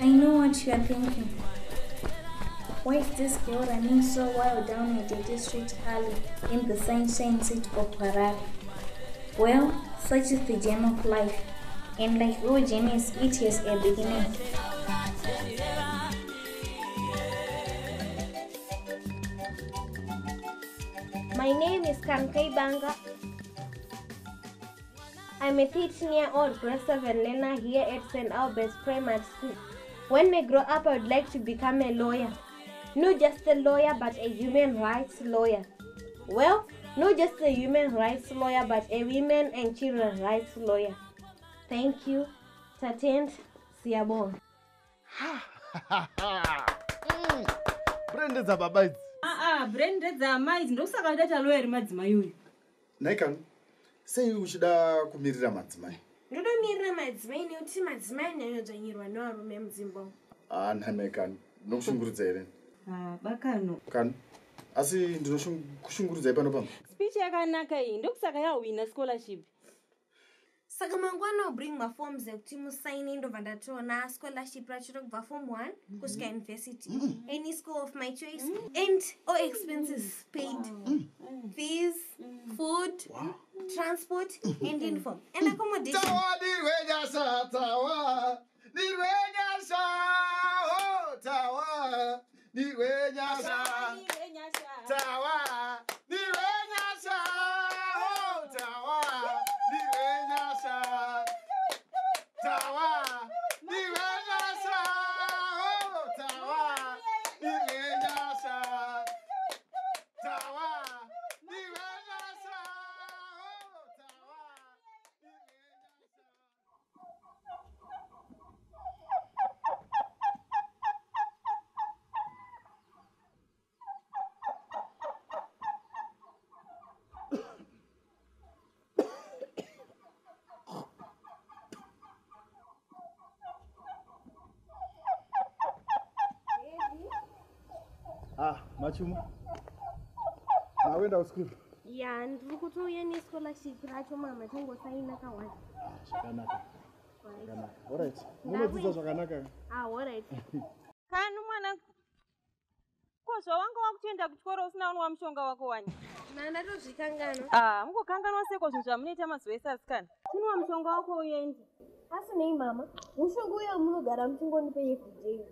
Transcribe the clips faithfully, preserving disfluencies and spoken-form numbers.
I know what you are thinking. Why is this girl running so wild down a dirty street alley in the sunshine city of Harare? Well, such is the journey of life, and like all journeys, it has a beginning. My name is Kanukai Banga. I'm a thirteen-year-old grade seven learner here at Saint Albert's Primary School. When I grow up, I would like to become a lawyer. Not just a lawyer, but a human rights lawyer. Well, not just a human rights lawyer, but a women and children rights lawyer. Thank you. Tatent Siabon. Brenda Zababai. Ah, ah, Brenda Zamai, no Sakadata lawyer, Madsmayu. Nakan, say you should have committed a matsmai. You don't mean Madsmai, you see Madsmai, and you know, remember Zimbo. Ah, Nakan, no shunguru. Ah, Bacano. Can I see the shunguru Zepanopam? Speech Kanukai, looks like I win a scholarship. Sagamangwano bring my forms of Timu signing of na scholarship for form one, Kuska University. Any school of my choice. And all expenses paid. Fees, food, transport, and inform. And accommodation. Ah, Machuma. I went out of school. Yeah, and we could do any scholarship. Mama, Tango sign a kawan. All right. Ah, all right. Kanumana. Koso wangu wakutenda kuchikora usina unu wa mshonga wako wani. Na nato zikangano. Ah, mungu kangano waseko zunja mnete ama swesa skani. Sinu wa mshonga wako uyendi. Asu nei mama. Mshongo ya munu gara mchungo nipe ye kujei.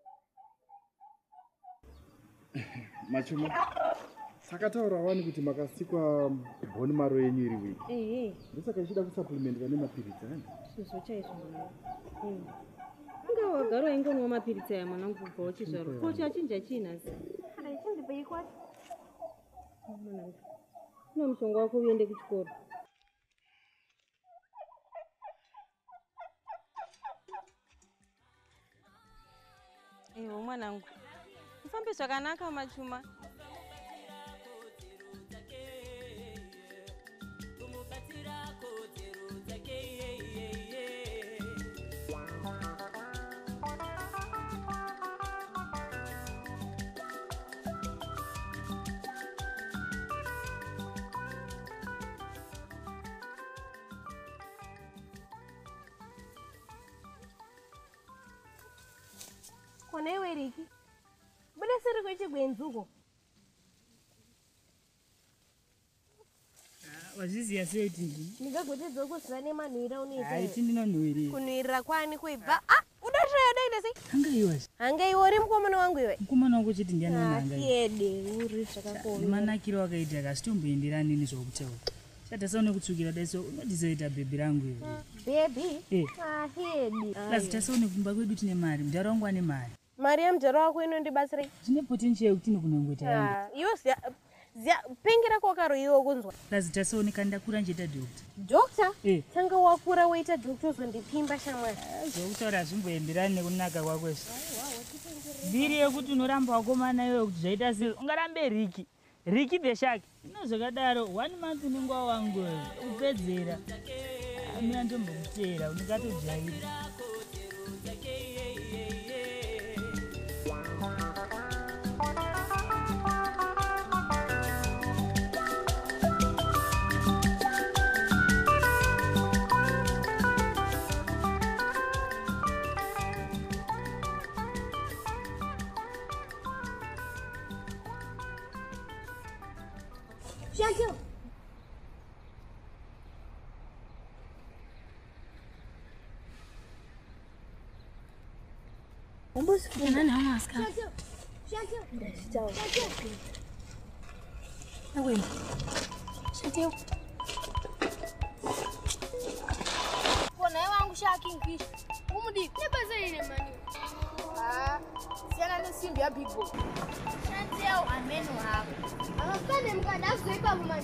Machuma. Sakataura wani kuti makasikwa bone maro yenyu iri wiki. Eh eh. Ndosaka ichida kusupplement vane mapiritsi ani. Sisi chaizvo. Eh. Anga wagaro ingonwa mapiritsi aya mwana kubva uchizvaro. Ko chachinja chinasi. Kana chindi pai kwati. Mwana. No mshonga wako uende kuchikora. Eh, mwanangu. Ufambe zvakanaka Machuma. Kone weriki. Bada siri kweche gwenzuko. Ah, waziziya sei tindi? Ndingagotedzo kusana manwira unoita. Hai tindinonwirira. Kunwirira kwani kuibva. Ah, udashaya daida sei? Hanga iwe. Hanga iwe uri mukomana wangu iwe. Mukomana wangu chiti ndiani hanga. Yede uri zvakakona. Manakiro wakaita kasitomboenderani nezvokutaura. Chatasaone kutsukira daiso unodizoita bhebi rangu iwe. Bhebi? Eh. Ah, yedi. Lazi tasaone kumba kwedu tine mari, mudhara wangu ane mari. Mari yamujara wako inondibatsirei? Zvine potential yekuti nokunongoita yangu. Ah, iwe ziya ziya pengera kwakaro iwe kunzwa. Lazi tasaone kandakura nchita doctor. Doctor? Eh. Tanga wakura waita doctor uzondipimba shamwari. Zvokutaura zvimboenderani nekunaka kwako izvo. Dhiri yekuti unoramba wakomana iwe kuti zvaita sei ungarambe Riki. Riki Beshaki. Inozvakadaro one month nenguva wangu upedzera. Amina ndombokutera unikatojaira. Shut up. Almost full. Shut up. Shut up. Stop. Shut up. No way. Shut up. Kona wangu shaking fish. Umudi. Nebaza ile mani. Ah, siana ni simbi ya big boy. Shut up. Ameno hapo. Akakane mkanda azoeka mani.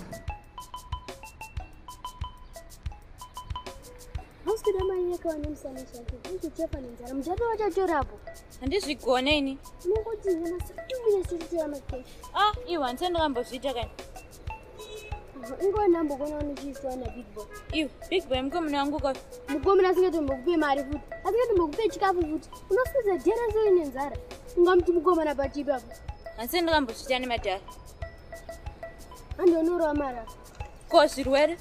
Hausikida manye kwa nimsanisha kitu chefa ni nzara mjato wacha chorapo handizvigoneni nekuti yana situmire sisi ya make ah iwa nsendingambozviita kani ingo nambo kona unichiswa na big boy iwe big boy mukomana wangu kwa mukomana asingatombo kupe mari futi asingatombo kupe chikafu futi unosikiza jera zoi nenzara ungamuti mukomana pachipi apo hansendingambozviita nemadhara andionorowa mara ko zvirwere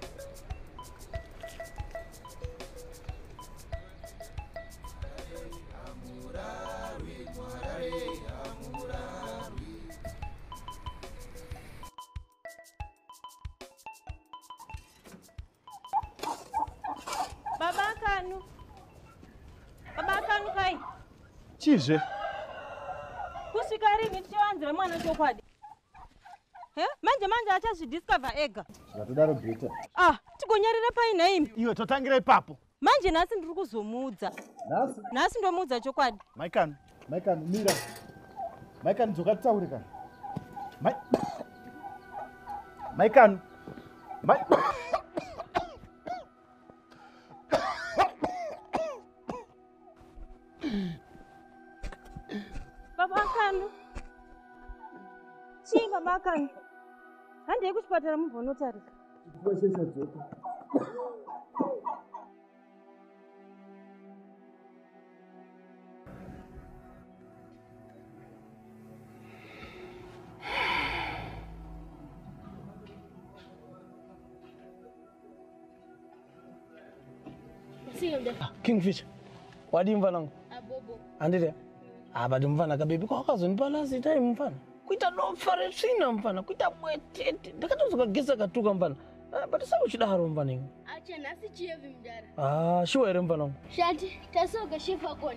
Baba Kanu. Baba Kanukai. Chizve? Kusvika rini tichiwanzira mwana chokwadi? He? Manje manje achazvidiscover ega. Zvatodaro beta. Ah, tigonyarira paina imi. Iwe totangira ipapo. Manje nhasi ndiri kuzomuudza. Nhasi? Nhasi ndomuudza chokwadi. Maikanu, Maikanu mira. Maikanu dzoka titaure kana. Mai Maikanu. Mai Baba Kanu. Chii Baba Kanu? Handei kuchipatara mubvonotarisa. kushesha dzoka. Kingfisher, wadi mfanangu? Abobo. Andile? Ah, badi mfana kabibi kwa kazonipala sitai mfana. Kuita no fare sina mfana, kuita bwetete. Ndakatozoka gesa katuka mfana. Ah, badi sabu chidaharo mfana ingo. Acha nasi chiyevi mdara. Ah, shuwa ere mfanangu. Shati, tasoka shefa koni.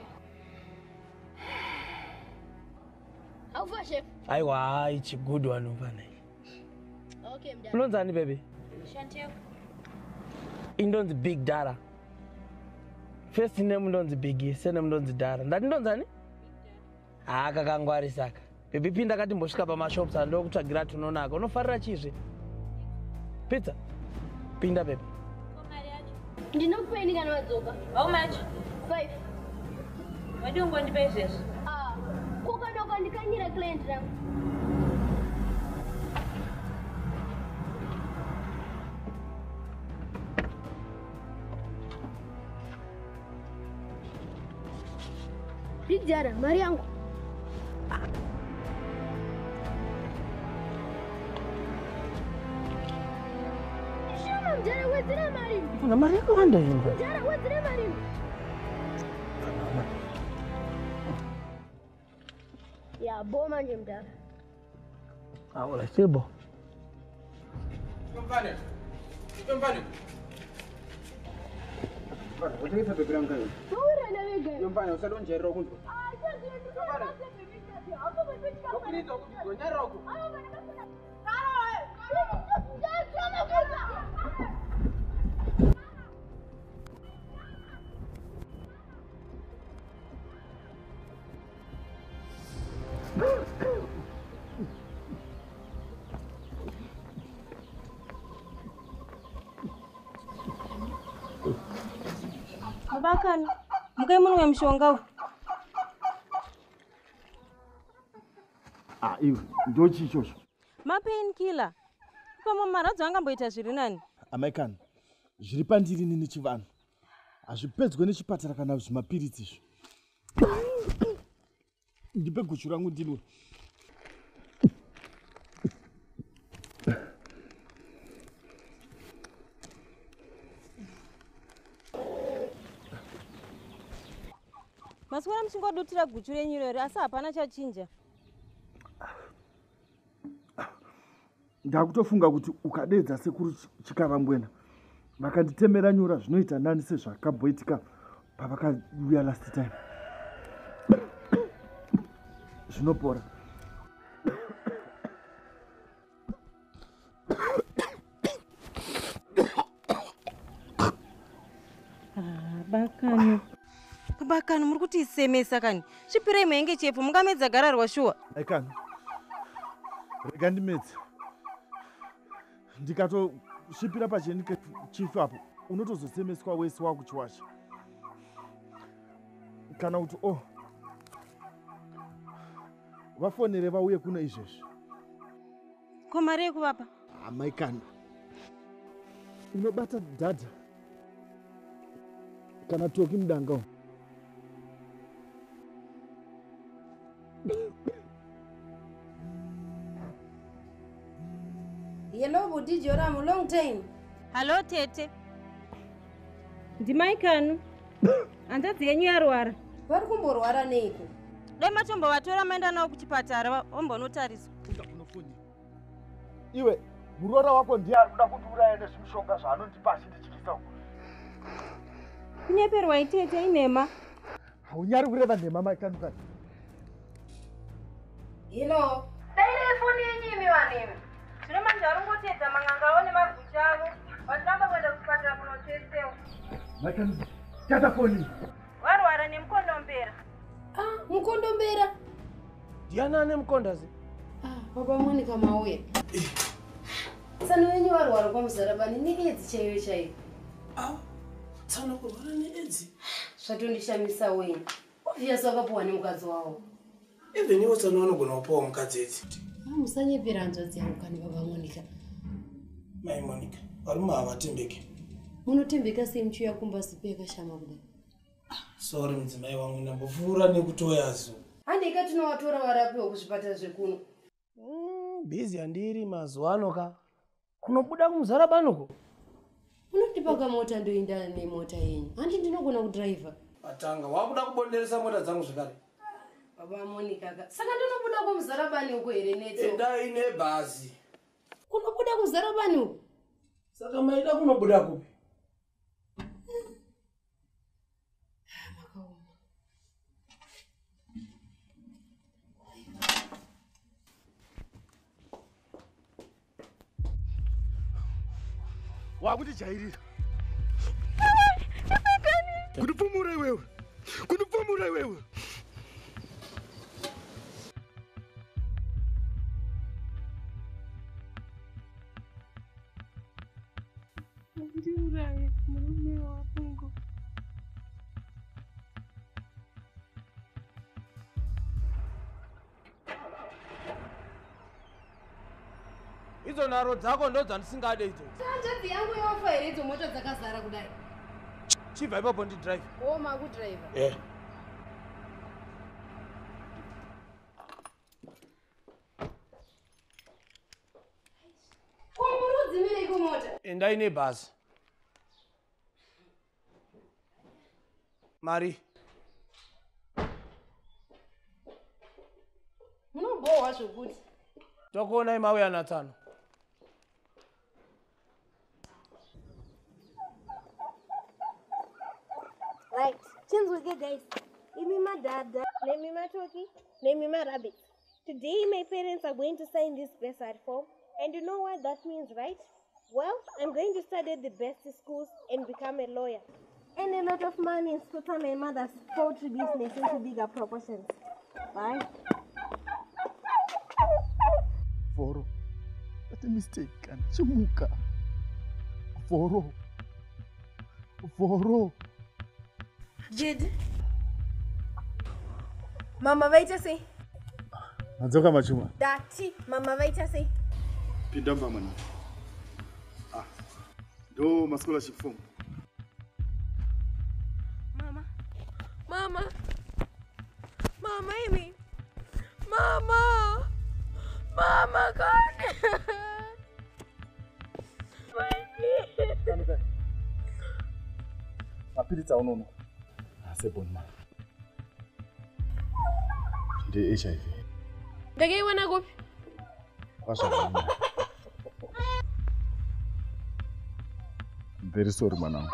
Haufa chef. Aiwa, ichi good one mfana. Okay mdara. Unonzani baby? Shanteo. Indonzi big dara. First name ndonzi big, second name ndonzi dara. Ndati ndonzani? Ah, kakangwari saka. Baby pinda kati mboshika pa mashops ando kutagira tunonaka. Unofarira chizve? Pizza. Pinda baby. Ndinokupeni kana wadzoka. How much? Five. Wadi ungondipa izvezvo? Ah, kokanoka ndikanyira client rangu. Big Jara, mari yangu. Shama mjara wezira mari. Kuna mari yako handa yingo. Mjara wezira mari. Ya bo manje mjara. Ah, wala sibo. Mfane. Mfane. Bwana, utaweza bebe yangu kayo. Sura na wega. Mfane, usadonjera kunzo. Ah, sasa ndio Mfane. ndio. Hapo bebe chika. Ukrito, ukonyara huko. Ah, bana bana. Karo eh. Mjara sana kuza. Baba Kanu. Mukai munwe mushonga uyu. Ah, iwe ndochi ichosho. Mapain killer. Pamwe maradzo angamboita zviri nani? Amaikanu, zviri pandiri nini chivanhu. Hazvipedzwe nechipatara kana zvimapiritsi izvo. Ndipe guchu rangu ndinwe. Maswara muchingodutira guchu renyu rero asi hapana chachinja. ndakutofunga kuti ukadedza sekuru chikavangwena vakanditemera nyura zvinoita nani sezvakamboitika pavakauya last time. Zvinopora. bakano bakano muri kuti isemesa kani zvipirai maenge chefu mungamedza gara rwashuwa aikana rega ndimedza ndikatosvipira pachenike chifu apo unotozosemeswa wese wakuchiwacha kana kuti o vafonere vauye kuno izvezvi. ko mari yekuvapa amaikana unobata dhadha kana toki mudanga. Hello, Budi Joram, long time. Hello, Tete. Ndimai Kanu. Andazi yenyu yarwara. Vari kumborwara neiko? Dai matombo vatora maenda nawo kuchipatara vombonotariswa. Iwe, murora wako ndiye ari kuda kundiuraya nezvimishonga zvaanondipa achindityisa uko. Kunyeperwa itete inhema. Haunyari kureva nhema Kanukai. Hello. Dai foni yenyu imi vanimi. Zvino manje arongotedza manganga one magucha avo. Vatamba kwenda kuchipatara kunotesewa. Kanukai, tata foni. Warwara nemukondombera. Ah, mukondombera. Ndiana ane mukondazi. Ah, baba Monica mauya. Tsano wenyu warwara kwamuzarabani ni edzi chaiyo chaiyo. Ah, tsano kurwara ni edzi. Zvatondishamisa wenyu. Obviously wakapuwa nemukadzi wawo. Even iwo tsano vanogona kupawo mukadzi edzi. Musanyepera njodzi yangu kani baba Monica. Mai Monica, varume havatembeki. Munotembeka semuchuya kumba sipe yakashama kudai. Sorry mudzimai wangu ndambopfuura nekutoyazo. Handika tinovatora varapiwa kuzvipatara zvekuno. Mm, busy handiri mazuva ano ka. Kunobuda kumuzarabanuko. Unotipa mota ndoenda nemota yenyu. Handi ndinogona kudriver. Atanga wakuda kubonderesa mota dzangu zvakare. Baba Monica ka. Saka ndinobuda kumuzarabani uko here netso. Enda ine bhazi. Kunobuda kumuzarabani uko. Saka maida kunobuda kupi? Wakudijairira. Kunipfumura iwewe. Kunipfumura iwewe. Ndiuraye murume wangu. Idzo nharo dzako ndo dzandisingade idzo. Hanzvadzi yangu yofa here idzo mota dzakazara kudai. Chibva ipapo ndidrive. Oh, makudriver. Eh. Ko murudzimire iko mota. Enda ine bhazi. Mari. Munobohwa zvokuti. Tokuona imauya natsano. Right. Chinzwike guys. Imi madada, nemi matoki, nemi marabbit. Today my parents are going to sign this bursary form, and you know what that means, right? Well, I'm going to study the best schools and become a lawyer. And a lot of money is put on my mother's poultry business into bigger proportions. Bye. Voro. That's a mistake. And Chimuka. Voro. Voro. Jid. Mama vaita sei? Nadzoka machuma. Dati, mama vaita sei? Pindamba mwana. Ah. Do ma scholarship form. Mama. Mama. Mama imi. Mama. Mama kani. Kanukai. Mapirita unono. Asebon ma. De H I V. Ndakaiwana kupi? Kwasha. very sorry mwanangu.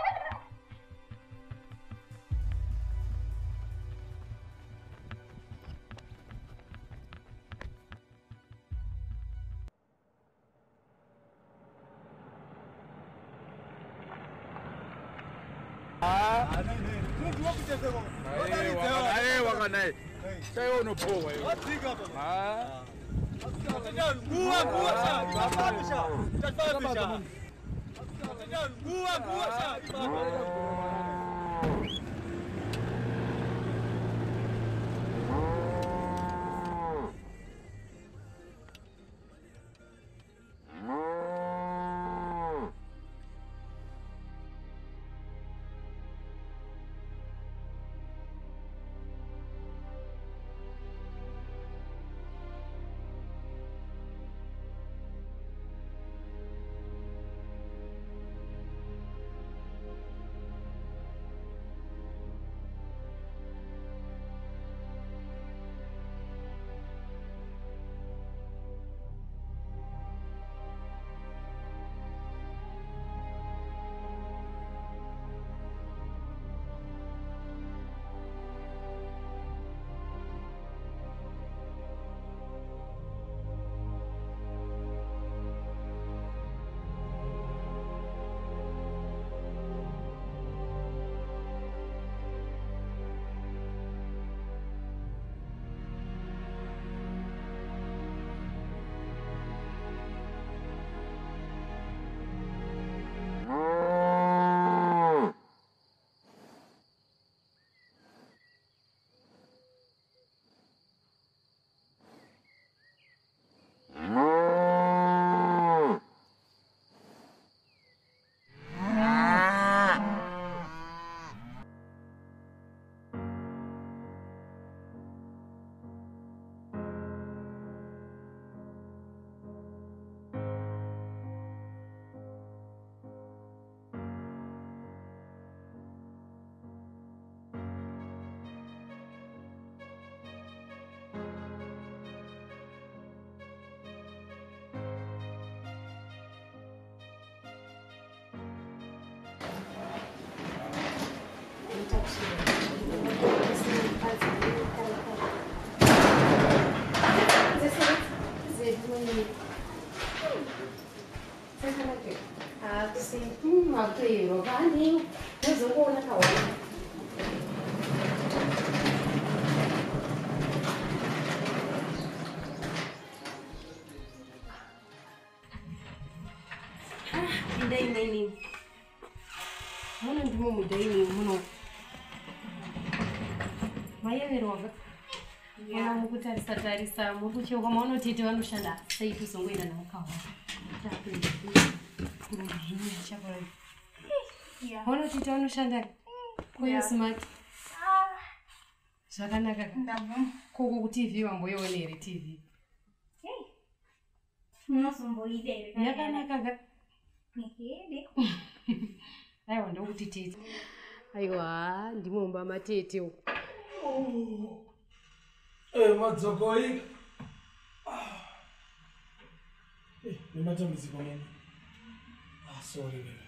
Ndai nini? Mwana ndimo mudaini muno. Mayevero Mwana mukutarisa tarisa mukucho kwa maana tete vanoshanda sai tusongoenda namukawa. Yeah. Mwana tete vanoshanda kwa smart. Ah. Zvakanaka. Ndabva. Koko ku T V wamboyonere T V. Hey. Munosomboida ere. Yakanaka. Nihede. Aiwa ndokuti tete. Aiwa ndimomba matete uko. Oh. Eh madzokoi. Ah. Eh nematambudziko nini? Ah sorry baby.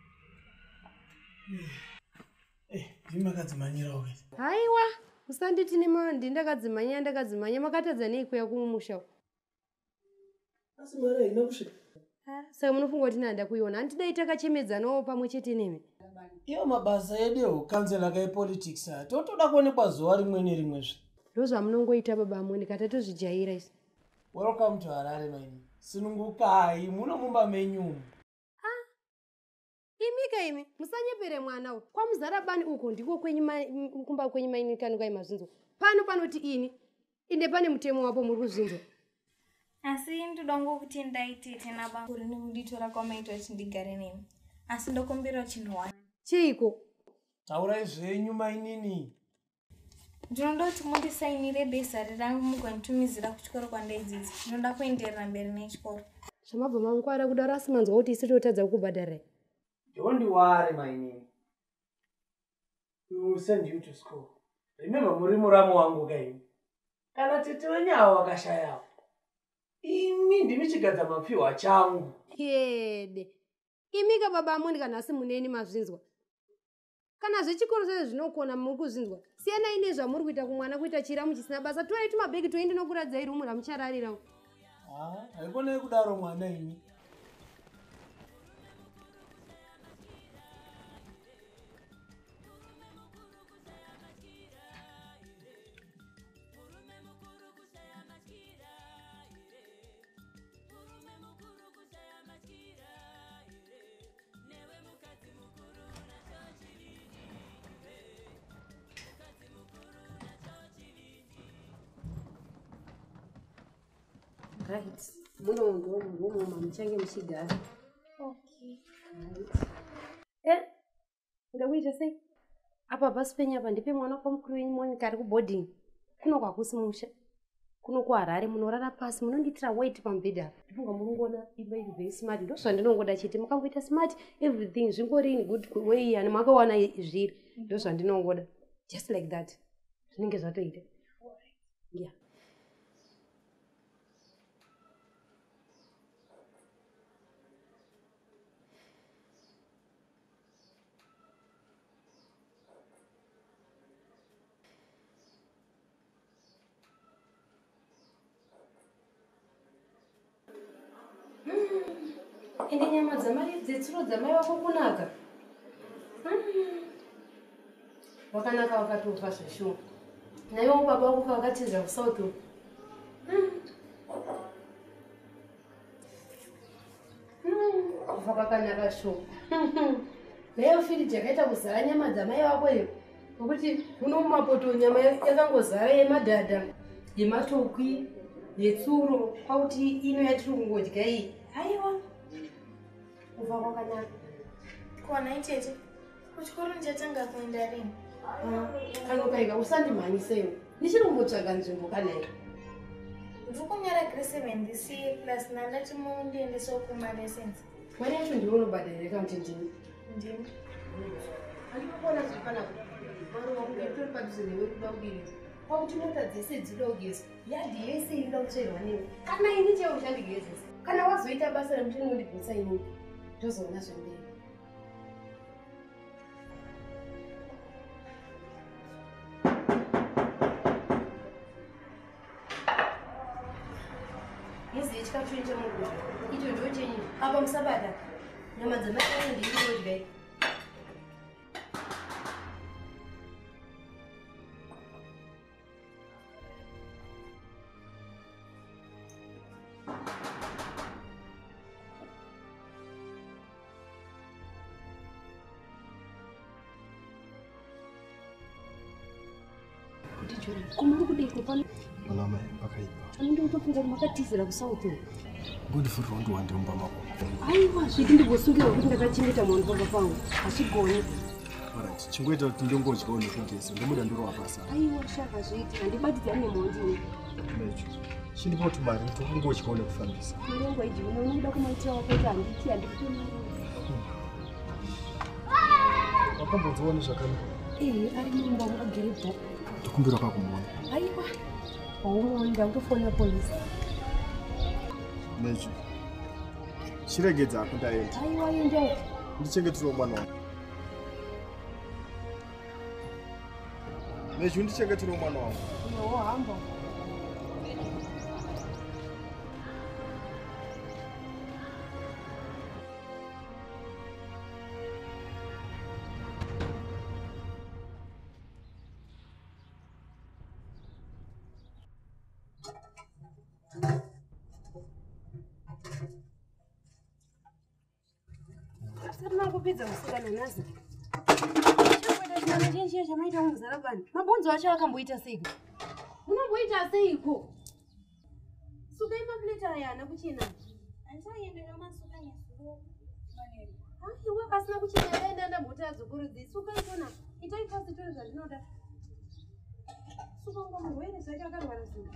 Eh. Eh ndimakadzimanyira uke. Aiwa usanditi nema ndindakadzimanya ndakadzimanya makatadza nei kuya kumusha. Asi mara ina kusvika. Saka munofunga kuti nanda kuiona handidai takachemedzanawo pamwe chete nemi. Iyo mabasa edu kansela kai politics a totoda kuonekwa zuwa rimwe nerimwe zve. Ndozvamunongoita baba amwe ndikatozvijaira isi. Welcome to Harare maini. Sunungukai munomumba menyu. Ah. Imika imi musanyepere mwana uyu. Kwamuzara bani uko ndiko kwenyu kumba kwenyu maini Kanukai mazvinzo. Pano panoti ini inde pane mutemo wapo muri kuzvinzo. Asi ndoda ngokuti ndaite tena bangu rini kunditora kwamaitwa kuti ndigare nemi. Asi ndokumbira chinhu one. Chiko? Taurai zvenyu mainini. Ndinoda kuti mundisainire besa rangu mugonditumizira kuchikoro kwandaidzidza. Ndinoda kuenderera mberi nechikoro. Zvamabva mangwara kudaro asi manzwa kuti isi totadza kukubhadhara. Don't worry mainini. We will send you to school. Remember muri muramo wangu kai. Kana tete wenyawa akashayawo. Imi ndimi chigadza mapiwa changu. Yede. Imika baba amweni kana asi muneni mazvinzwa. Kana zvechikoro zvezvo zvinokona muri kuzvinzwa. Siyana ine zvamuri kuita kumwana kuita chiramu chisina basa. Torai tumabhegi toende nokuradzai rumu ramuchararira. Ah, haikone kudaro mwana imi. Right. Muno ndo muno mamchange mchigara. Okay. Right. Eh? Ndakuita sei? Apa basi penya apa ndipe mwana kwa mkuru wenyu Monica ari ku boarding. Kuno kwa kusimusha. Kuno ku Harare munorara pasi munonditira weight pambedha apa. Ndifunga murungona imba iri very smart. Ndo zvandinongoda chete mukangoita smart everything zvingori in good way and makawana zviri. Ndo zvandinongoda. Just like that. Zvinenge zvatoita. Yeah. Ende nyama dzamai dzetsuro dzamai vako kunaka. Vakanaka vakatofa zveshuwa. Naivo baba vako vakatiza kusauth. Vakakanaka shuwa. Leo firiji yakaita kuzara nyama dzamai vako iyo. Nokuti muno mumapoto nyama yakangozara yemadhadha, yematokwi, yetsuro, kwauti ino yatiri kungodya iyi. Aiwa. Kuva kwakanaka. Kwana itete. Kuchikoro ndichatanga kuenda rini? Kanukai usandimhanyisewo. Ndichiri kumbotsvaga nzvimbo kana iyi. Ndiri kunyora grade seven ndisiye plus nandati mundiendesewo kumalessons. Mari yacho ndiwe unobhadharira accountant ndini. Ndini. Andinokona zviri panapa. Maruva kunge padhuze newe kuda kudirisa. Kwakuti mota dzese dzinoda kugeza. Yadhi yese inoda kutsvairwa newe. Kana ini chaiwo uchandigezesa. Kana wazoita basa remuti unondigutsa inini. Ndozoona zvemberi. Muziye chikafu chenyu chemugudya. Icho ndo chenyu. Apa musabata. Nyama dzamai vangu ndinodya. Kumuri kudiko pano. Mwana mai pakaipa. Anenge utofunga kuti makatizira kusauth. Ngondifurira ndiwande mumba mako. Aiwa zviti ndingosungira kuti ndakachengeta mwana papa pangu. Achigoni. Alright, chingoita kuti ndongodyawo nekugeza. Ndomuda ndorowa basa. Aiwa shaka zviti handibatidzane mondini. Mecho. Chindipa kuti mari ndokungodyawo nekufambisa. Murongo iji unoda kumaitira wakaita handiti handikuti mari. Wakambodziona zvakanaka. Eh, ari mumba wakagere ndikumbira pakumuona. Aiwa. Waumuoni ndakutofonera polisi. Mecho. Chiregedza kundaenda. Aiwa enda. Ndichengetero mwana wangu. Mecho ndichengetero mwana wangu. Yo hamba. Kupedza musikana nhasi. Chakwata chana chenchiya chamaita muzara bani. Mabonzo acho akamboita seiko. Unomboita seiko? Suka imapleta yana kuchena. Andisaenda kamasuka nyasuko. Manero. Aiwa pasina kuchena yaenda ndambota dzokurudzi. Suka ikona. Itai pasi tore zvandinoda. Suka ungamboere zvake akarwara suka.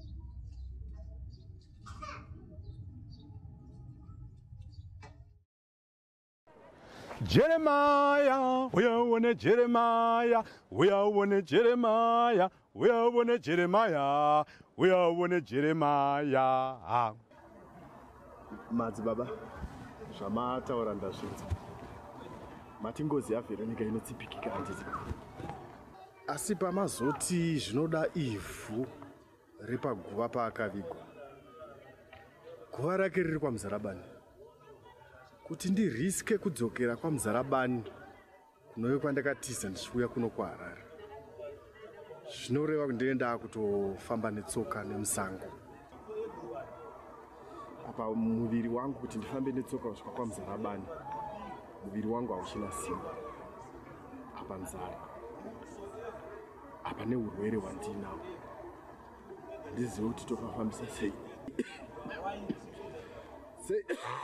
Jeremiah, we are one Jeremiah, we are one Jeremiah, we are one Jeremiah, we are one Jeremiah. Madzi baba. zvamataura ndazvinza. Mati ngozi yavhera nyika inotsipikika handiti. Asi pamazoti zvinoda ivhu repaguva paakavigwa. Guva rake riri kwaMuzarabani. Kuti ndiriske kudzokera kwaMuzarabani kunove kwandakatiza ndichiuya kuno kwaHarare. Zvinoreva kuti ndenda kutofamba netsoka nemusango. Apa muviri wangu kuti ndifambe netsoka kusvika kwaMuzarabani, muviri wangu hauchina simba. Apa nzara, apa neurwere hwandinawo. Handizivi kuti tofafambisa sei. Sei.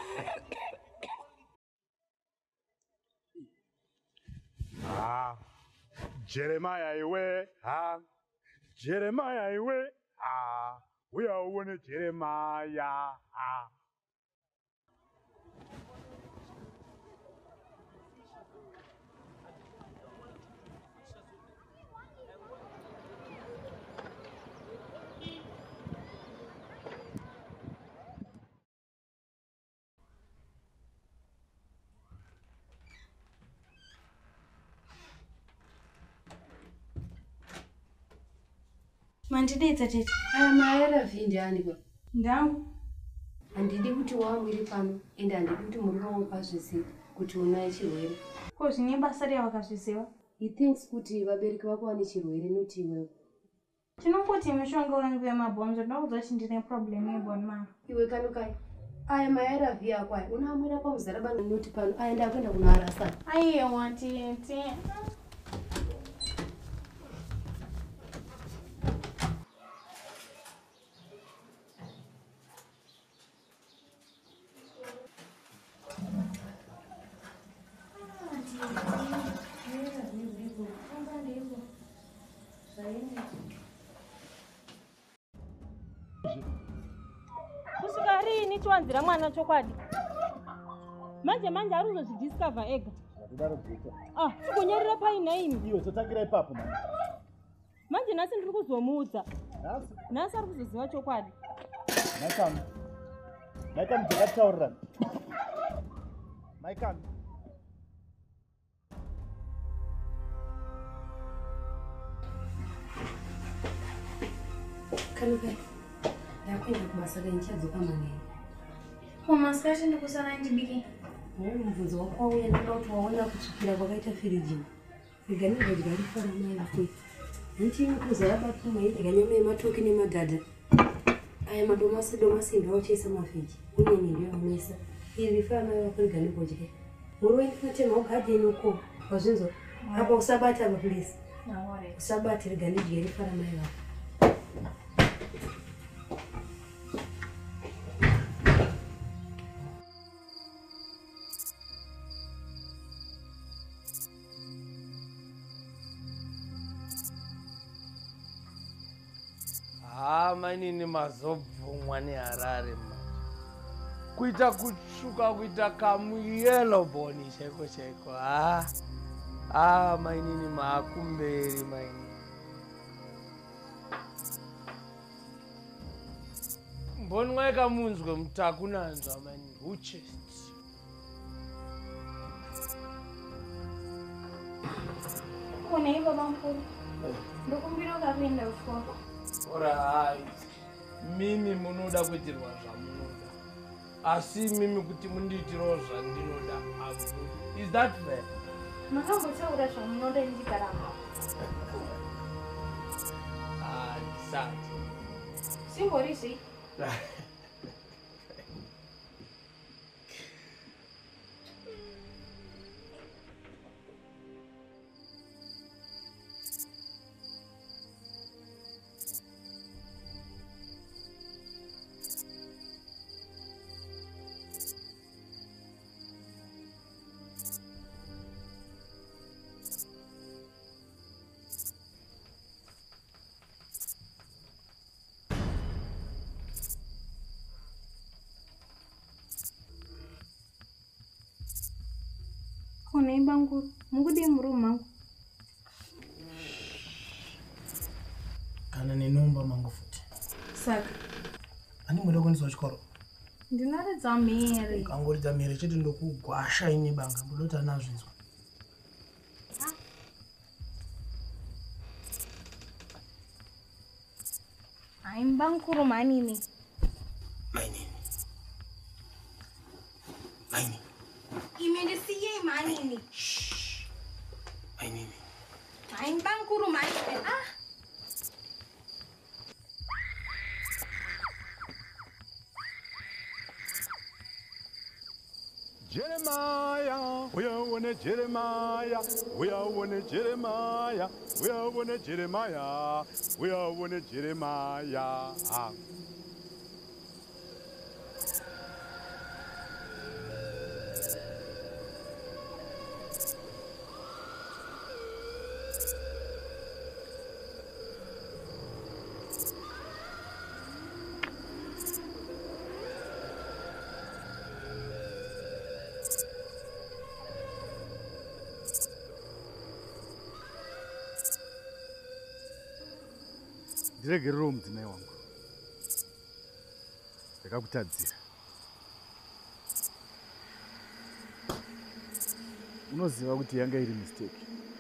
Ah, Jeremiah iwe, ah, Jeremiah iwe, ah, we are one Jeremiah, ah. Mandidetsa tete. Aya maera vindi andiba. Ndangu. Handidi kuti wamwiri pano ende handidi kuti murume wangu azviziva kuti unaye chirwere. Ko zvine basa ravo vakazviziva? He thinks kuti vabereki vako vane chirwere noti iwewe. Tinongoti mishonga wangu yemabhonzo ndakudza kuti ndine problem yebone marrow. Iwe Kanukai. Aya maera vhi yako aya unoamwira paMuzarabani noti pano aya ndakwenda kunoarasa. Aiwa tete. Kusikari chiwanzira mwana chokwadi. Manje manje ari kuzozvidiscover ega. Ah, kunyerera paina imi. Iwe totangira ipapo manje. Manje nasi ndiri kuzomuudza. Nasi? Nasi ari kuzoziva chokwadi. Maikam. Maikam dzakataurira. Maikam. Kanukai. Ndakwenda kubasa ndichadzoka manene. Ko masikati ndikusana ndibiki. Mubvunzo wako wauya ndinoda kuti waona kutsvukira kwakaita firijini. Iganirwa rigarifara mai vako. Ndini kuzaraba pumwe idya nyama yematoki nemadhadha. Aya madomasi domasi ndauchaisa mavheji. Unyeni ndiyo yaonesa. Iri rifara mai vako riganirwa dya. Muruwe ndinotema ugadheni uko. Wazvinzwa? Apa usabata apa please. Usabata riganirwa rifara mai vako. Ah, mainini mazobvumwa neHarare manje. Kuita kutsvuka kuita kamuyelo boni chaiko chaiko. Ah, ah, mainini maakumberi maini. Mboni mwaika munzwe mutakunanzwa maini. Who chest? Kone baba mkuru. Ndokumbira ukapinda ufuko. Alright. Mimi munoda kuitirwa zvamunoda. Asi mimi kuti mundiitirawo zvandinoda. Is that fair? Makambotsaura zvamunoda ndikaramba. Ah, ndisati. Simbori sei? Kone banguru, mungudi muru mangu. Kana nenomba mangu futi. Saka. Ani mweda kuendeswa kuchikoro? Ndinoredza mhere. Ukangoridza mhere chete ndokugwasha ine banga ndinoti anazvizwa. Aimba nkuru manini. Mainini. Mainini. Ime ndisiyei manini. Shh. Mainini. Aimba nkuru manini. Ah. Jeremiah, we are one Jeremiah, we are one Jeremiah, we are one Jeremiah, we are one Jeremiah. Ndiregerewo mudzimai wangu. Ndakakutadzira. Unoziva kuti yanga iri mistake.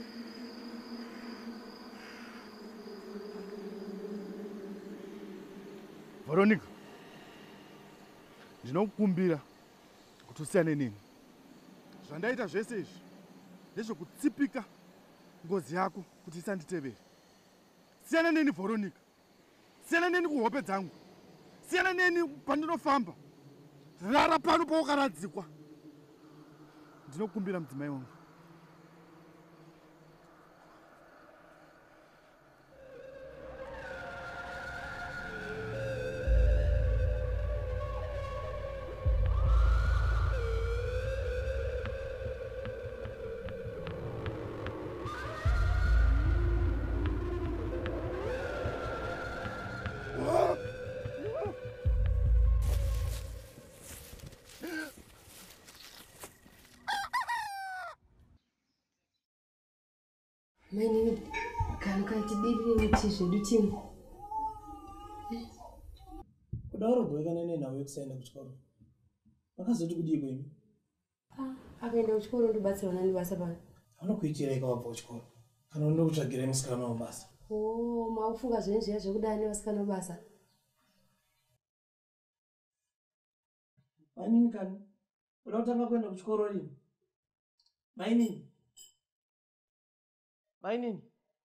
Veronica, ndinokukumbira kuti usiyane neni. Zvandaita zvese izvi ndezvokutsipika ngozi yako kuti isanditevere. Siyana neni Veronica. Siyana neni kuhope dzangu. Siyana neni pandinofamba. Rara pano paukaradzikwa. Ndinokumbira mudzimai wangu. Mainini, Kanukai tidiri muti zvedu timu. Kudauro gwekana nenawe kusaenda kuchikoro. Vakazoti kudii kwemi? Ah, akaenda kuchikoro ndobatsirwa nani basa pano. Anokuitira ikavabva kuchikoro. Kana undokutsvagira musikana wabasa. Oh, maufunga zvenizviya zvekudani vasikana wabasa. Mainini kani? Uda kutanga kuenda kuchikoro rini? Mainini. Mainini.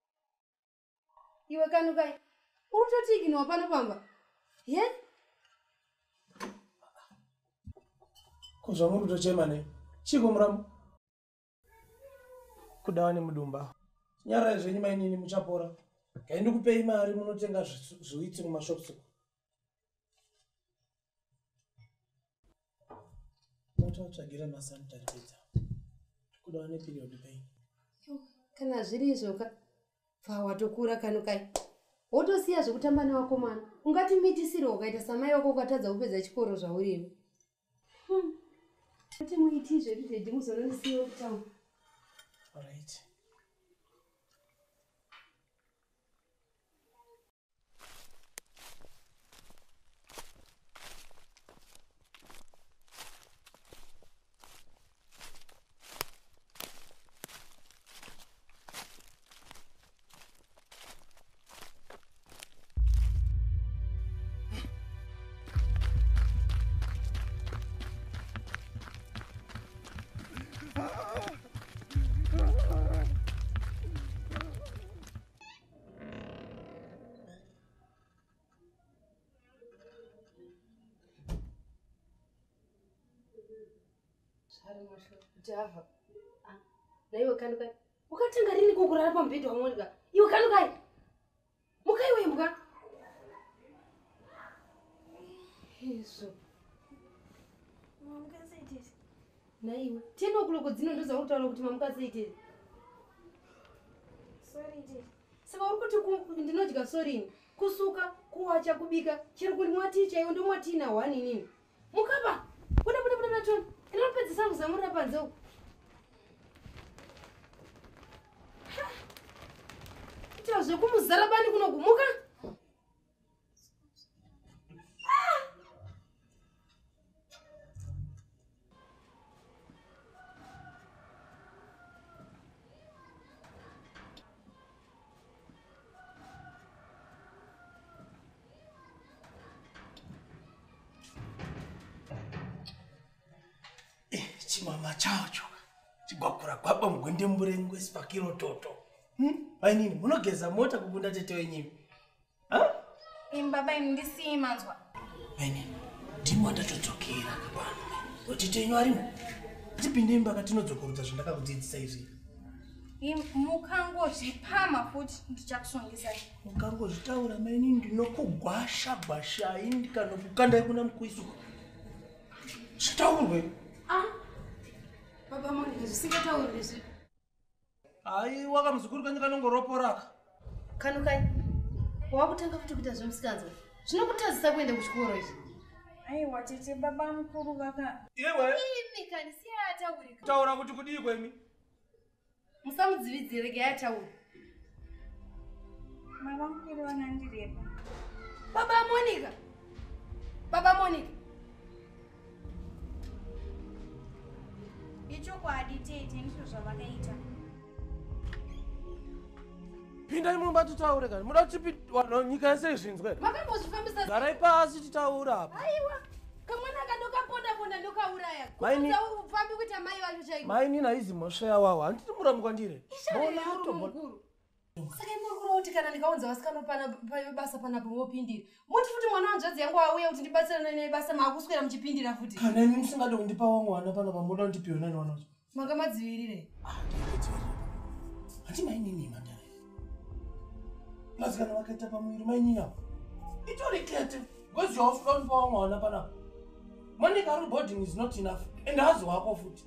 Iwe Kanukai, uritotiginwa pano pamba. Ye? Kuzva muri kutochema nei? Chiko muramu? Kudawa nemudumba. Nyara zvenyu Mainini muchapora. Ngaindikupei mari munotenga zviwitsi mumashops. Ndatotsvagira masanitary pads. Kudawa neperiod pain. Kana zviri izvoka pfa watokura Kanukai. Wotosiya zvekutamba nevakomana. Ungati mitisiro ukaita samai wako ukatadza kupedza chikoro zvauriwe. Hmm. Kuti muiti zvedu zvedhi muzononisiyo kutaura. All right. Java. Ah, na iwe Kanukai. Ukatanga rini kukurara pambedhi waMonica? Iwe Kanukai. Mukai wembwa. Yesu. Mamuka saitezi. Na iwe. Tino kuloko dzino ndoza kutaura kuti mamuka saitezi. Sorry dear. Saka uri kuti ndinodya sorry. Kusuka, kuwacha, kubika, chero kuti mwaticha iwe ndomwatina wani nini? Mukaba. Buda buda buda tona. Inopedzisa kuzamura panze. Kuti zvekumuzara bani kunogumuka? chimama chacho chigwakura gwaba mugwende mburengo esipakiro toto. Mainini munogeza mota kukunda tete wenyimi. Ha? Imbaba indisi manzwa. Mainini ndimo ndatodzokera kapano. Otite enyu arimo. Tipinde imba katinodzokoroza zvandakakudzidzisa izvi. Mukangozvipama futi ndichakusongesai. Mukangozvitaura mainini ndinokugwasha gwashai ndikanokukandai kuna mukuisu. Zvitaurwe. Ah. Baba Monica zvisingataurwe izvi. Ai wakamuzukuru kanyi kanongoroporaka. Kanukai. Wakutanga futi kuita zvemusikanzwa. Zvinokutadzisa kuenda kuchikoro izvi. Aiwa tete baba mukuru vaka. Iwe. Imi kani siyataurika. Taura kuti kudii kwemi? Musamudzividzire yataura. Baba mukuru vanandirepa. Baba Monica. Baba Monica. Ichokwadi tete ndizvo zvavakaita. Pinda imumba titaure kani. Muda kuti wanhu nyika yese izvinzwe. Makambozvifambisa. Garai pasi titaura apa. Aiwa. Kamwana kadoka ponda ponda ndokauraya. Maini. Ufambi kuita mai vanhu chaiko. Mai nina izi mosheya wawa. Handiti muramuka ndire. Bona ato mukuru. Saka mukuru kuti kana ndikaunza vasikana pana basa pana pomopindira. Muti futi mwana wanjadzi yangu auya kuti ndibatsirane nebasa maakuswera muchipindira futi. Kana imi musingade kundipa mwana pana pamoda kundipiwa nani wanacho. Makamadzivirire. Ah, ndikudzivirire. Hati mai nini mandare. Vasikana vakaita pamwiri mai nini apo. Itori kete. Where's your friend for mwana pana? Money car boarding is not enough. And hazi wako futi.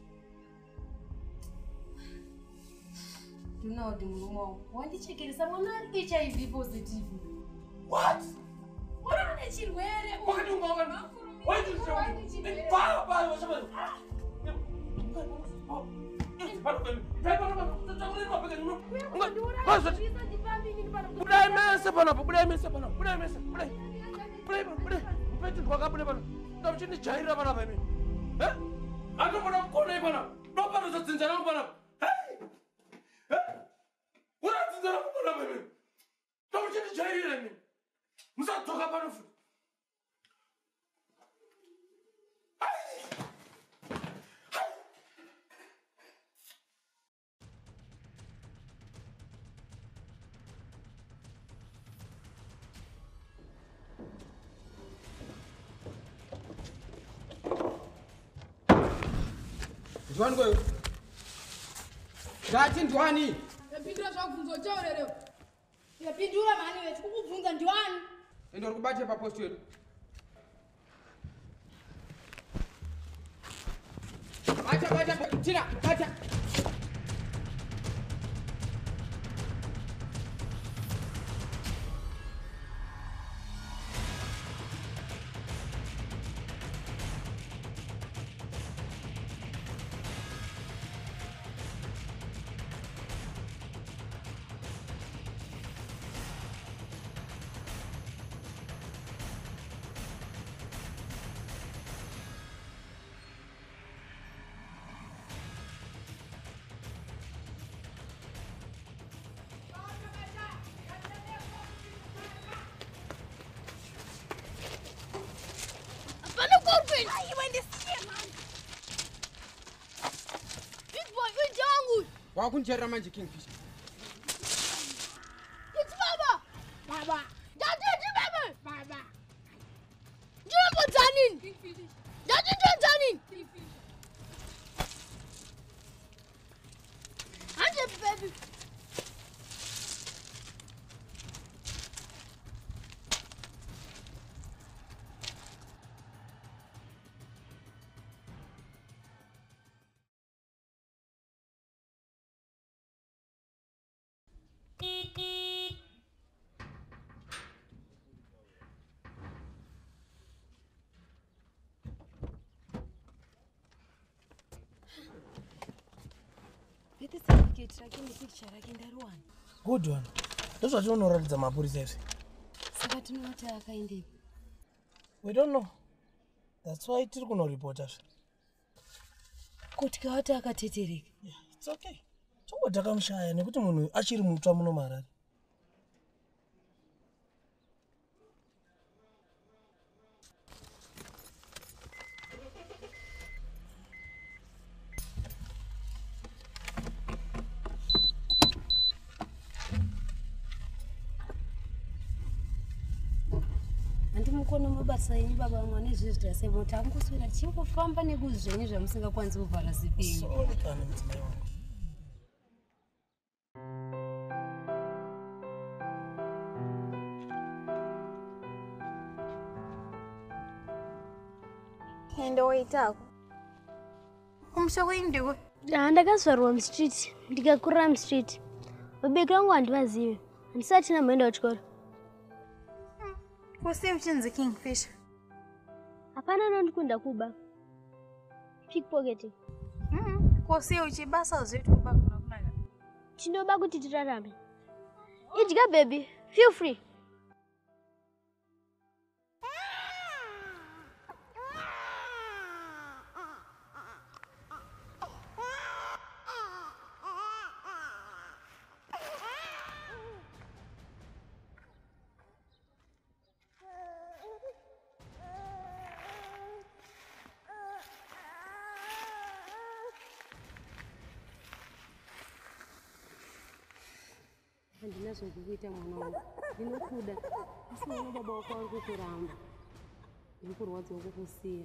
You know the mama. Wandichekeresa mwana ari H I V positive. What? Mwana ane chirwere. Wakati ungaona. Why do you say? Ni para para wasema. Budai mesa pana, budai mesa pana, budai mesa, budai. Budai, budai. Mpetu kwa kabudai pana. Ndamchini jaira pana mimi. Eh? Ando pana kone pana. Ndo pana zatsinzana pana. Hey! Eh? Ura tsinzana pana mimi. Ndamchini jaira mimi. Musatoka pana futi. Ndwani kwayo? Ndati ndwani? Yapindura zvakubvunza uchaurere. Yapindura mani wetu kukubvunza ndwani? Ende uri kubate papost yedu. Bata bata tira bata. Wakunjera manje Kingfish. It's baba. Baba. Daddy baba. Baba. Jumbo tanin. Kingfish. Daddy tanin. Kingfish. Anje baby. Good one. Those are no already the mapurisa. We don't know. That's why it's going to report us. Yeah, it's okay. So what I come shy and put him actually move to Monomara. ndimukona mabasa enyu baba vangu ane zvinhu zvita semota angoswera tichingofamba nekuzvenyu zvamusingakwanisi kuvhara zipi yenyu. Sorry kana mudzimai wangu. Ende waitako kumusha kweindiko ndakazvarwa mustreet ndikakurira mustreet vabereki vangu handivazive handisati namboenda kuchikoro. Kose uchinzi Kingfisher? Hapana, nondikunda kuba pickpocketing. Mm. Kose uchibasa zvetu kuba kuna kunaka. Tinoba kuti tirarame. Idya baby, feel free. Handinazo kukuita mwana wangu. Ndinokuda. Asi mwana baba wako wangu kuramba. Ndikurwadza kukusiya.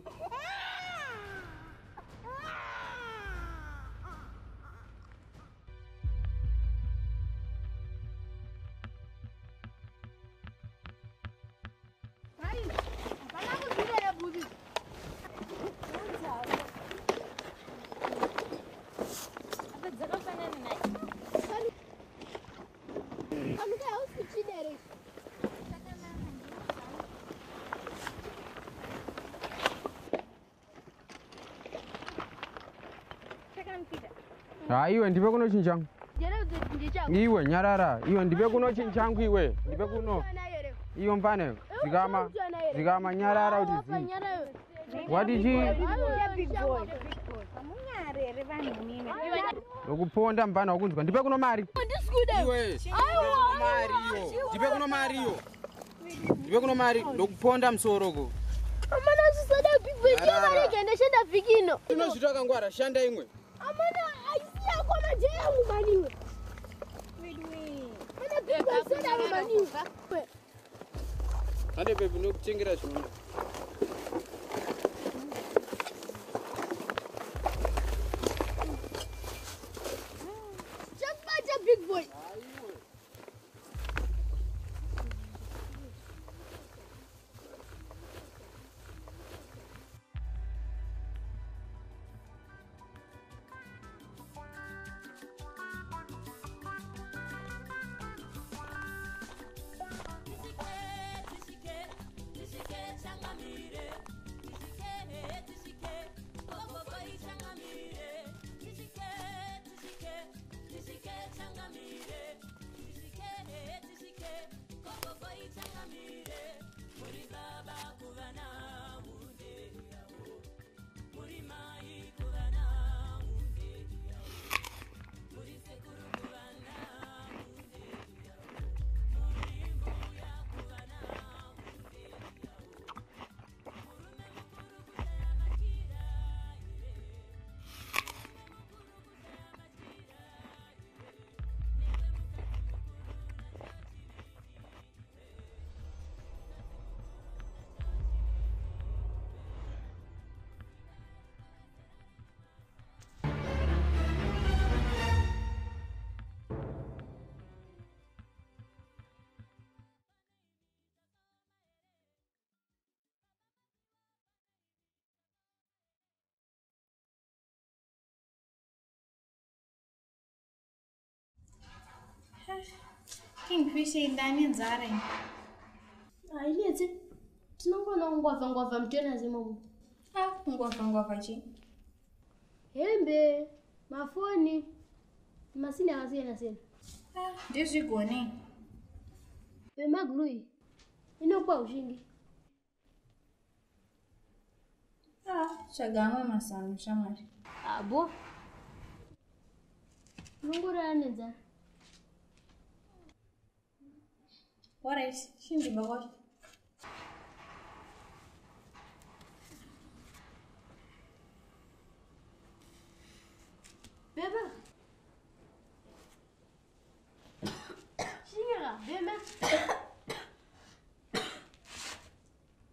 Hai, hapana kuzira ya budi. Apa dzakafanana naye. Kanukai hausichidere. Ha iwe ndipe kuno chinchangu. Iwe nyarara, iwe ndipe kuno chinchangu iwe. Ndipe kuno. Iyo mfane, zikama zikama nyarara uti. What did you? Lokuponda mbana wakunzwa. Ndipe kuno mari. Iwe. Mario. Ndipe kuno Mario. Ndipe kuno mari lokuponda msoroko. Amana susada big boy chama ngenda shenda vikino. Ino zvitoka ngwara shanda imwe. Amana aisiya kona je yangu maniwe. Wedwe. Mana big boy sada maniwe. Hande baby nokuchengera zvino. Chakbacha big boy. Kingfisher ndani nzare. Ailetse. Tinongona ngwava ngwava mtena zimomo. Ah, ngwava ngwava chi. Hembe, mafoni. Masini akasiyana sena. Ah, ndizvigone. Bemaglui. Inokwa ushingi. Ah, chagamwe masanu shamari. Abo. Nongora anedza. Alright, shindi bagwa. Beba. Shinga, bema.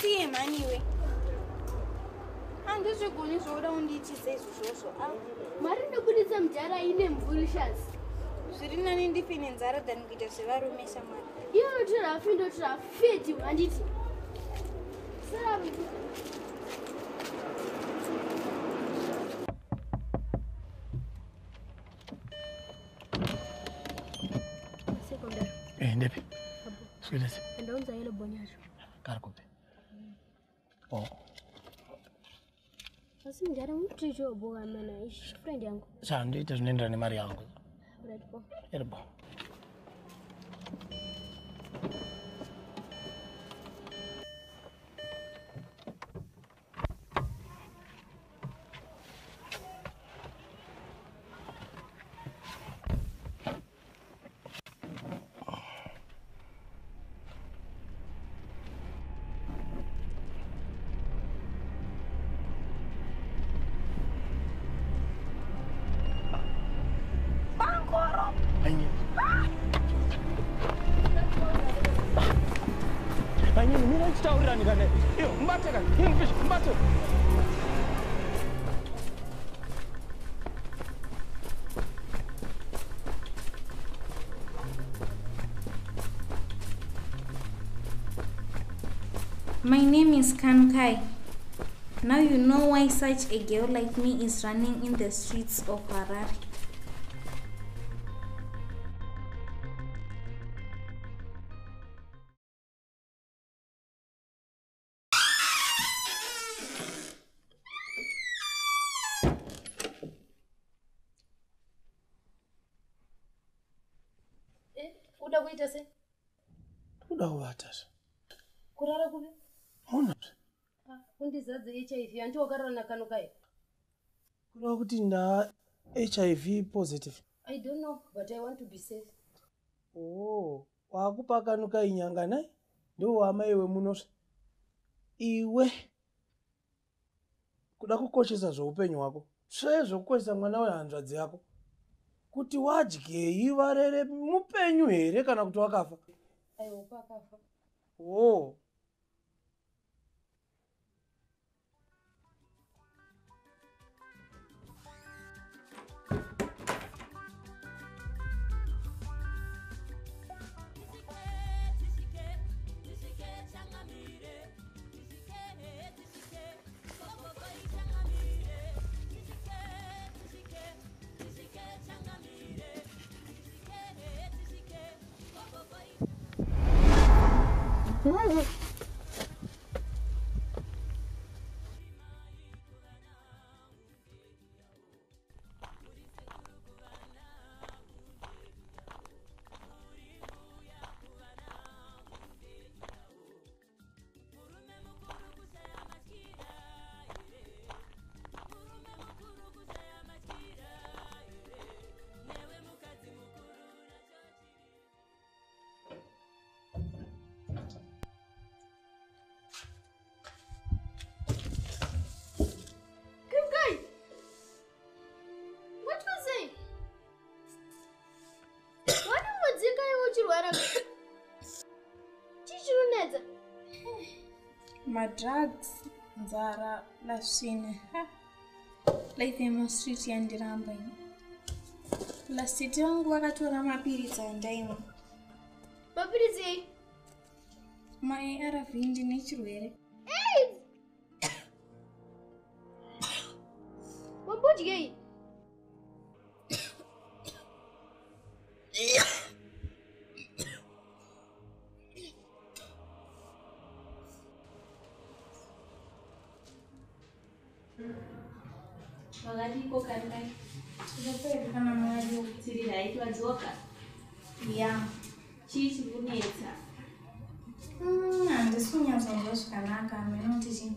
ndisiye mhaniwe. Handizvigoni zvoda undiitise izvozvo. Mari ndokudisa mujara ine mvurishasi. Zviri nani ndife nenzara than kuita zvevarume shamwari. Iyo notora afi ndotora feti handiti. Sara Eh, ndepi. Swilesi. ndaunza ile boni yacho. Karikupe. Oh. Asi mujara muticho boga mena ish friend yangu. Sasa ndoita zvinoenderana nemari yangu. Right po. Erbo. Banyini mina ndichitaurirani kana iyo mbate kana kingfish mbate. My name is Kanukai. Now you know why such a girl like me is running in the streets of Harare. Uda kuita sei? Uda kuvatazve. Kurara kupi? Hauna zve. Ah, undizadze H I V anti wakarara naKanukai. Kureva kuti nda H I V positive. I don't know, but I want to be safe. Oh, wakupa Kanukai nyanga nai? Ndo wamai wemuno. Iwe kuda kukoshesa zveupenyu hwako. Sezvokukoshesa mwana wehanzvadzi yako. Kuti wadyei varere mupenyu here kana kuti wakafa? Aiwopa akafa. Oh. My drugs, Zara, Lashine, ha. Life in street yandiramba. Lasiti wangu wakatora mapiritsi andaimwa. Mapiritsi? My A R V ndine chirwere. AIDS! Wambodyei? Wakadiko Kanukai. Unapenda kana mwaji ukutirira aitwa Zoka. Ya. Chichi kunetsa. Mm, handisi kunyatsoonzwa zvakanaka, munoti chii?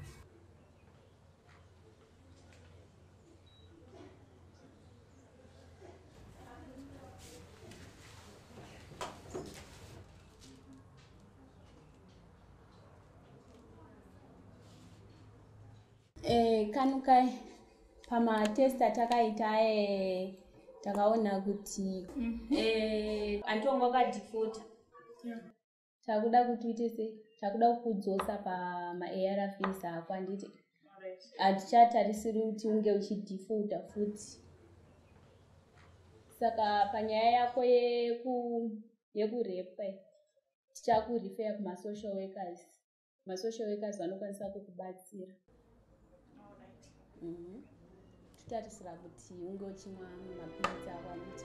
Eh, Kanukai, pamatest atakaita eh takaona kuti eh antonga kadifota. Yeah. Takuda kuti uite sei? takuda kudzosa pama-A R Vs ako handiti hatichatarisiri kuti unge uchidefaulta futi. Saka panyaya yako yeku yekurepa tichakurifeya kuma-social workers. Ma-social workers vanokwanisa kukubatsira. Mhm. Tutarisira kuti unge uchimwa mapilisi ako handiti.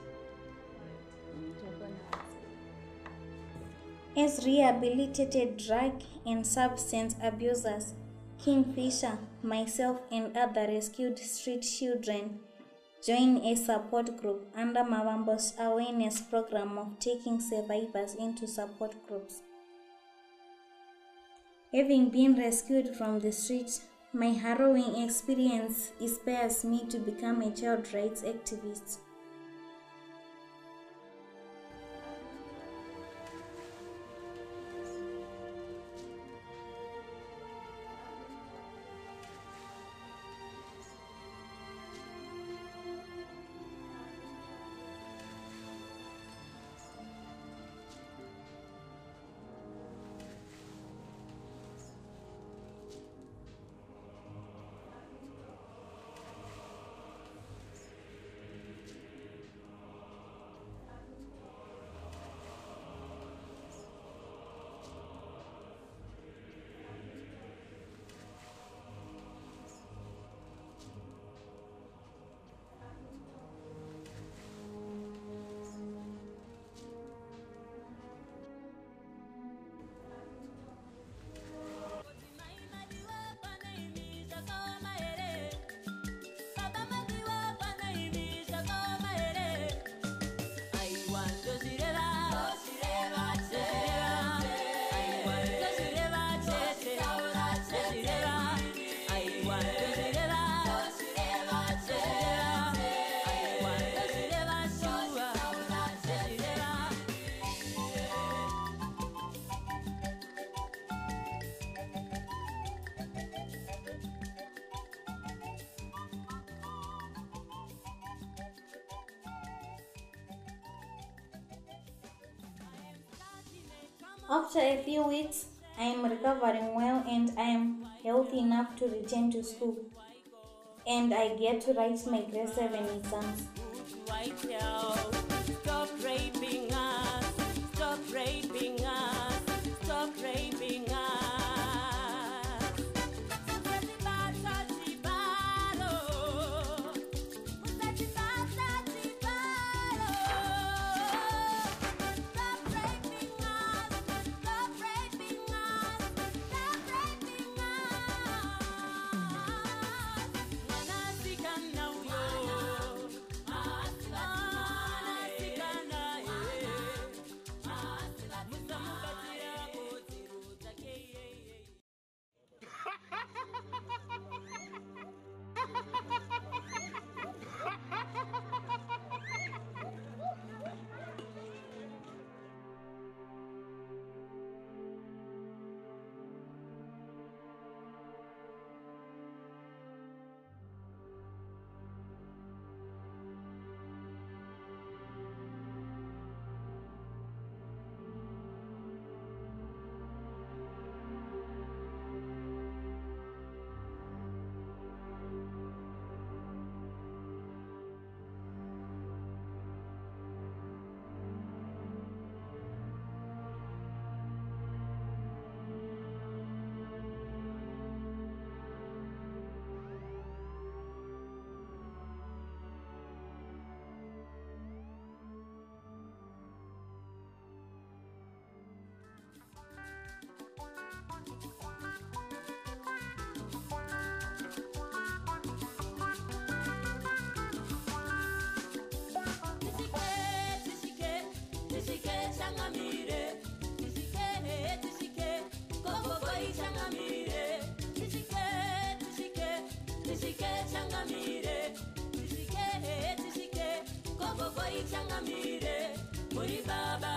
As rehabilitated drug and substance abusers, Kingfisher, myself and other rescued street children join a support group under Mavambo's awareness program of taking survivors into support groups. Having been rescued from the street, my harrowing experience inspires me to become a child rights activist. After a few weeks, I am recovering well and I am healthy enough to return to school. And I get to write my grade seven exams. Stop raping us, stop raping us, stop raping us. Muri baba